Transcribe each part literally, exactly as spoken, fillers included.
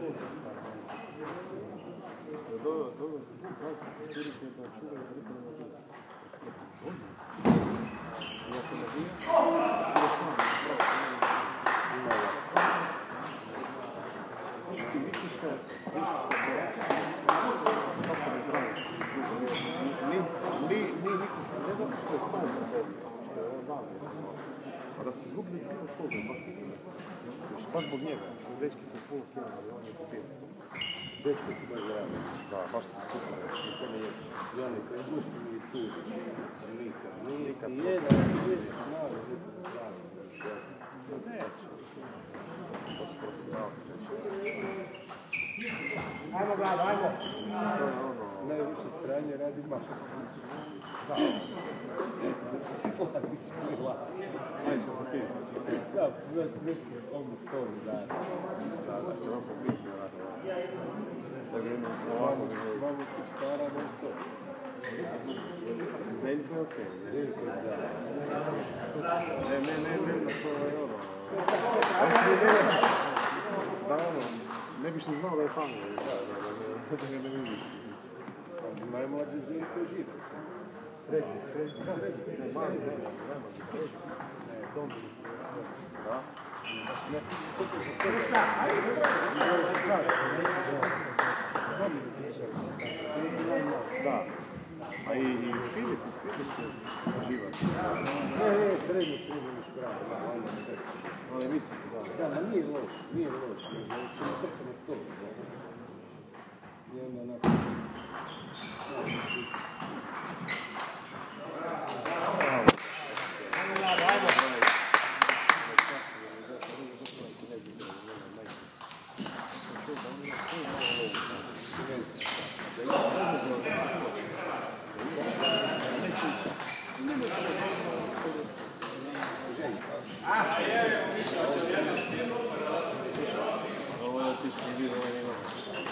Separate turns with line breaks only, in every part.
Dobro, dobro, čuri će da čuva i rika ne može. Iako ne bije, ti misliš što, kako ne zdravi, ni niko se ne da što je to, što je on dan, a da se izgubili bilo toga, baš baš zbog njega, dečki su puno kjena, ali on je popio. Dečki su baš gledali, da, baš su super, to ne je. I oni koji gušti mi sudiš, nikad, nikad. I jedan, i jedan, malo, nisam znali, neće. To su profesionalci.
Ajmo, Vlado, ajmo.
Najviše stranje radi maša. Da. Slavić, Mila. Najče popiti. Da, nešto ovdje stoji, da. Da, da, će vam popiti, da. Da ga imam ovako, imamo kućkara, da je to. Zeljko je okej, Zeljko je da. Ne, ne, ne, ne, da to je ono. Da, ono, ne biš ni znao da je fan, da, da ga ne vidiš. Najmlađi Zeljko je živ. Srednji, srednji, srednji. Ne, mali, ne, nema, srednji. Ne, dom. Da. Ne, Krista, ajde, da. A i Filip, Filip je živac. Ne, ne, srednji, srednji viš pravi, da, on je srednji. Ali mislim, da. Da, ma nije loš, nije loš, znači na trka na sto. I onda onako... Ovo je otišli vidio, ovo je imao.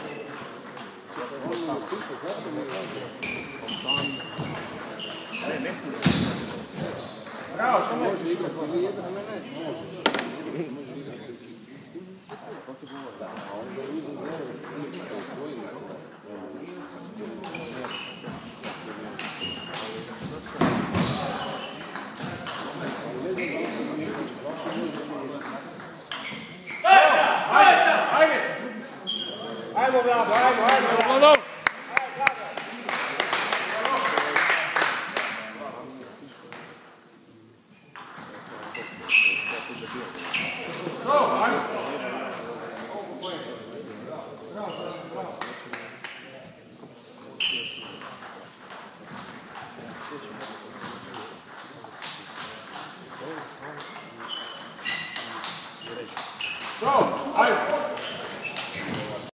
Ne, ne snijem. Bravo, što može igrati? Može igrati za mene? Može. Može igrati. Kako ti govori? Da, a onda uzem za ovo i osvojili smo. Ajmo, Vlado, ajmo, ajmo, Vlado! Go! Go!